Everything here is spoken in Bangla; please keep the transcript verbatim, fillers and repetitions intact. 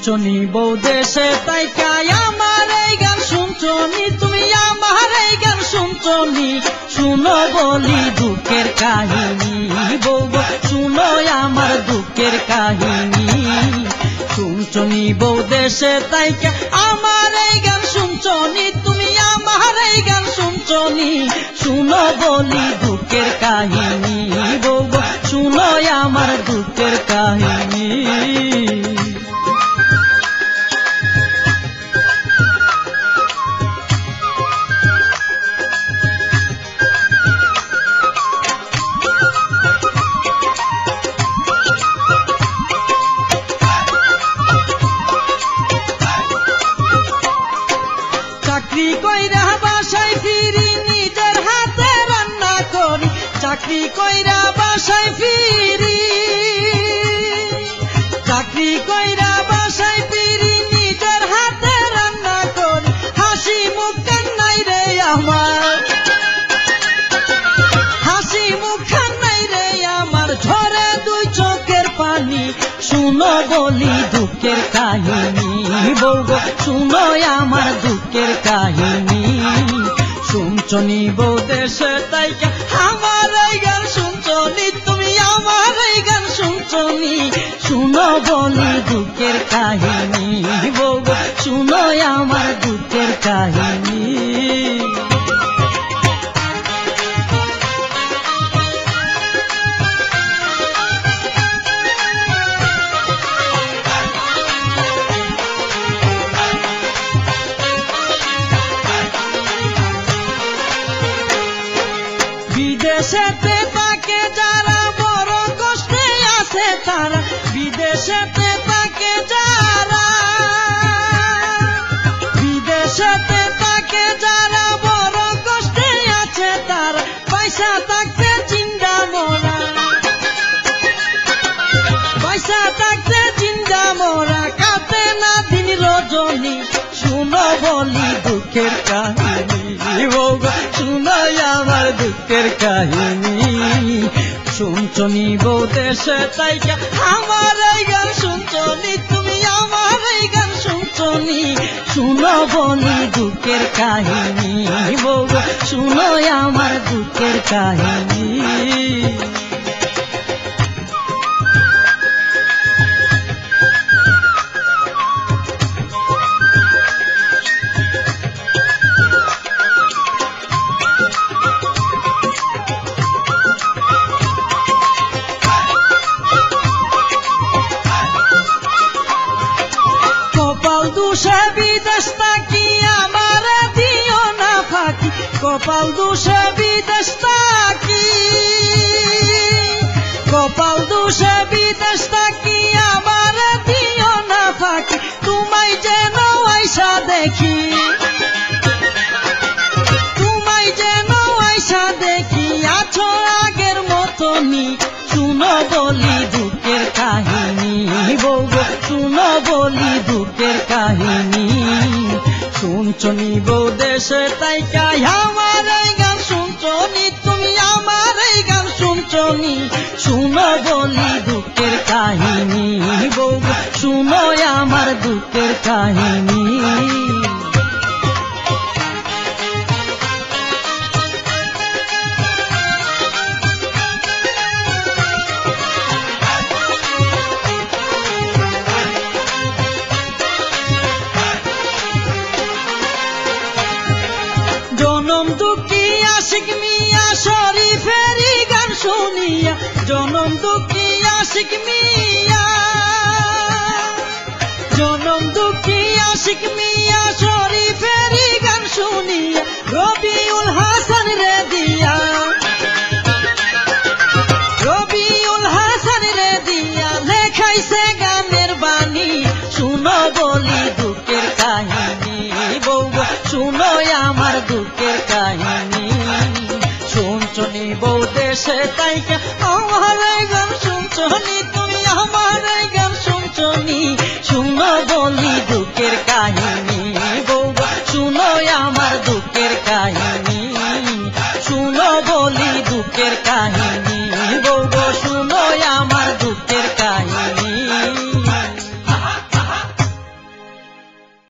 শুনছনি বউ দেশে তাই কাই আমার এই গান শুনছনি তুমি আমার এই গান শুনছনি শুনো বলি দুঃখের কাহিনী বউ শুনো আমার দুঃখের কাহিনী শুনছনি বউ দেশে তাই কাই আমার এই গান শুনছনি তুমি আমার এই গান শুনছনি শুনো বলি দুঃখের কাহিনী বউ শুনো আমার দুঃখের কাহিনী চাকরি কইরা বাসায় ফিরি নিজের হাতে রান্না করি চাকরি কইরা বাসায় ফিরি চাকরি কইরা বাসায় ফিরি নিজের হাতে রান্না করি হাসি মুখ নাই রে আমার হাসি মুখ নাই রে আমার ঝরে দুই চোখের পানি শুনো বলি দুঃখের কাহিনী বউ গো শুনো আমার দুঃখের কাহিনী শুনছনি বউ দেশে তাই আমার এই গান শুনছনি তুমি আমার এই গান শুনছনি শুনো বলি দুঃখের কাহিনী বউ গো শুনো আমার দুঃখের কাহিনী বিদেশেতে তাকে যারা বড় কষ্টে আছে তারা বিদেশেতে তাকে যারা বিদেশেতে তাকে যারা বড় কষ্টে আছে তারা পয়সা থাকতে চিন্তা মোরা পয়সা থাকতে চিন্তা মোরা কাটে না দিন রজনী শুনো বলি দুঃখের কাহিনী শুনো আমার দুঃখের কাহিনী শুনছনি বউ দেশে তাই আমার এই গান শুনছনি তুমি আমার এই গান শুনছনি শুনো বলি দুঃখের কাহিনী বউ শুনো আমার দুঃখের কাহিনী কপাল দোষে বিদেশ থাকি আমার দিও না ফাঁকি কপাল দোষে বিদেশ থাকি কপাল দোষে বিদেশ থাকি আমার দিও না ফাঁকি তোমায় যেন আইসা দেখি তোমায় যেন আইসা দেখি আছো আগের মতনই শুনো বলি দুঃখের কাহিনী বউ শুনো বলি দুঃখের কাহিনী শুনছনি বউ দেশে তাই কাই আমার এই গান শুনছনি তুমি আমার এই গান শুনছনি শুনো বলি দুঃখের কাহিনী বউ শুনো আমার দুঃখের কাহিনী জনম দুঃখী আশিক মিয়া শরীফেরই গান শুনিয়া জনম দুঃখী আশিক মিয়া জনম দুঃখী আশিক মিয়া শরীফেরই গান শুনিয়া রবিউল হাসান রে দিয়া রবিউল হাসান রে দিয়া লেখাইছে গানের বাণী শুনো বলি দুঃখের কাহিনী বউ শুনো আমার দুঃখের কাহিনী শুনছনি বউ দেশে তাই আমার এই গান শুনছনি তুমি আমার এই গান শুনছনি শুনো বলি দুঃখের কাহিনী বউ শুনো আমার দুঃখের কাহিনী শুনো বলি দুঃখের কাহিনী